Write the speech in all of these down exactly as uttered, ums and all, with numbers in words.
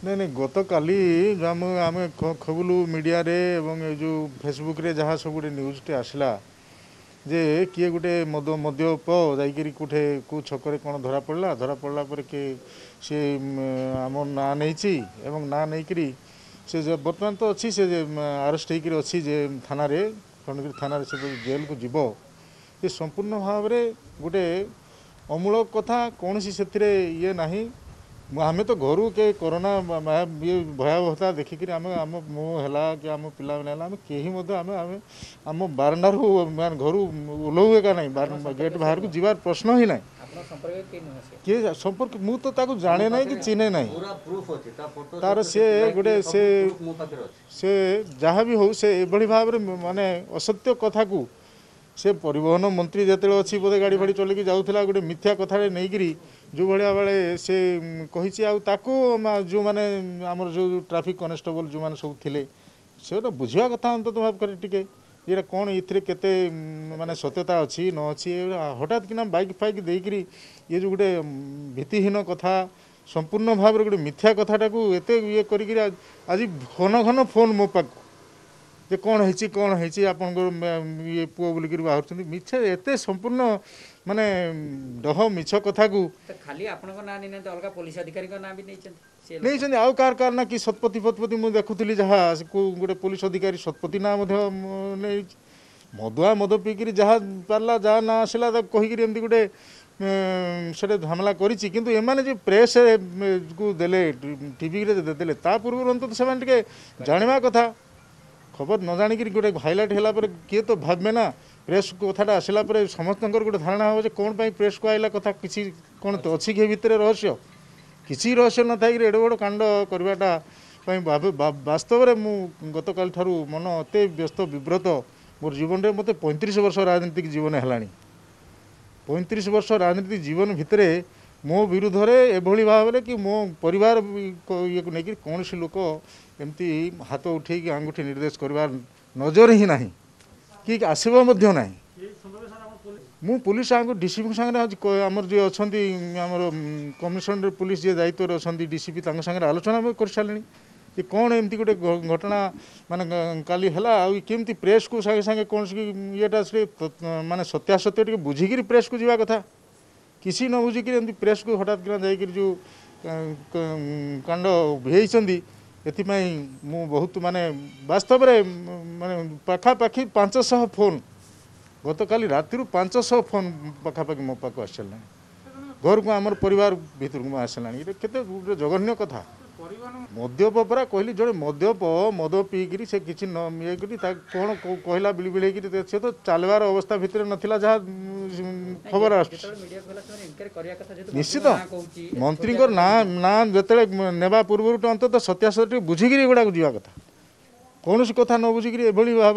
नहीं नहीं गत काली आम आम खबुलु मीडिया रे एवं ये जो फेसबुक रे जहाँ सब गोटे न्यूज़टे आसला जे किए गोटे मद मद्यप जाइकरी कोठे को छकरे कौन धरा पड़ा धरा पड़ा पर के सी आम ना नहीं एवं ना नहीं से बर्तमान तो अच्छी से आरेस्ट होकर अच्छी जे थाना रे खंडगिरी थाना से जेल को जीव ये संपूर्ण भाव में गोटे अमूलक कथा कौन सी से ये नहीं आम तो घर के कोरोना ये भयावहता देखिक आम आम मो है कि आम पिला आम कहीं आम आम आम बारंडार घर ओह्लू एका ना गेट बाहर को जीवार प्रश्न ही ना किए संपर्क मु तो ताको जाने ना कि चिन्हे ना तार से गोटे से से जहाँ भी हो से एभली भाव माने असत्य कथा को से परिवहन मंत्री जिते अच्छी बोधे गाड़ी फाड़ी चलिकी जाऊला गोटे मिथ्या कथा नहीं जो भाया बेले से कही जो मैंने आमर जो ट्रैफिक कनेस्टेबल जो मैंने सब थे से तो बुझा कथा अंत भाव कर टे ये कौन ये माने सत्यता अच्छी न अच्छी हठात कि बैक फाइक देकरी ये जो गोटे भित्तिहीन कथा संपूर्ण भाव गोटे मिथ्या कथाटा को एत ये कर आज घन घन फोन मो पाक जे कौन है कौन है आप ये पुओ बोलिक बाहर मिछ एत संपूर्ण माने डह मिछ कथा को खाली आपन ना नहीं अलग पुलिस अधिकारी ना भी नहीं नहीं आउ कार कार ना कि शतपति फतपति मुझे देखुली जहाँ गोटे पुलिस अधिकारी शतपति ना नहीं मदुआ मद पीकर जहाँ पार्ला जहाँ ना आसला कहीकि एमती गोटे से हमला करी किंतु एमाने जो प्रेस को देले टीवी देले ता पूर्व अंत से जाना कथा खबर न जाणिक गोटे हाइलाइट है किए तो भावे ना प्रेस कथाटा आसला समस्त गोटे धारणा हो कौन प्रेस को आइला कथा किसी कौन तो अच्छी के भितर रहस्य किसी रहस्य न था एडे बड़ कांड करवाटा वास्तव में मु गत काल ठारू मन अत व्यस्त विव्रत मोर जीवन में मत पैंतीस वर्ष राजनीतिक जीवन है पैंतीस वर्ष राजनीतिक जीवन भितर मो विरुद्ध में एभली भाव कि मो परिवार ये नहीं कौन सी लोक एमती हाथ उठे आंगुठी निर्देश करवार नजर ही ना कि आसवा ना मु पुलिस आगे डीसीपी सागर आमर जी अच्छा आमर कमिशनर पुलिस जी दायित्व अच्छा डीसीपी सागर आलोचना कर सारे कि कौन एमती गोटे घटना माने काली है केमती प्रेस को सागे सागे कौन येटा माने सत्यासत्य टे बुझिकी प्रेस को जावा कथा किसी न बुझिक एमती प्रेस को हठात किना जाइक जो कांड भेईचंदी एथिपाई मु बहुत माने वास्तव में माने पाखापाखि पांच सौ फोन गत काली राति पांच सौ फोन पाखापाखि मो पाक आसला घर को आमर परिवार भीतर को आसला ये केते जघन्य कथा मद्यप परा कहली जो मद्यप मद पीकरी से किसी न ये कौन कहला बिल बिल से तो चलवार अवस्था भितर नाला जहाँ खबर आ निश्चित मंत्री ना ना जो नेबा पूर्व अंत सत्यासत्य बुझिक गुड़ा जावा कथा कौन सी कथा न बुझिक एभली भाव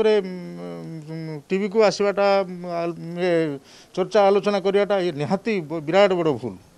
टीवी को आसवाटा चर्चा आलोचना करवाटा ये निहाती विराट बड़ भूल।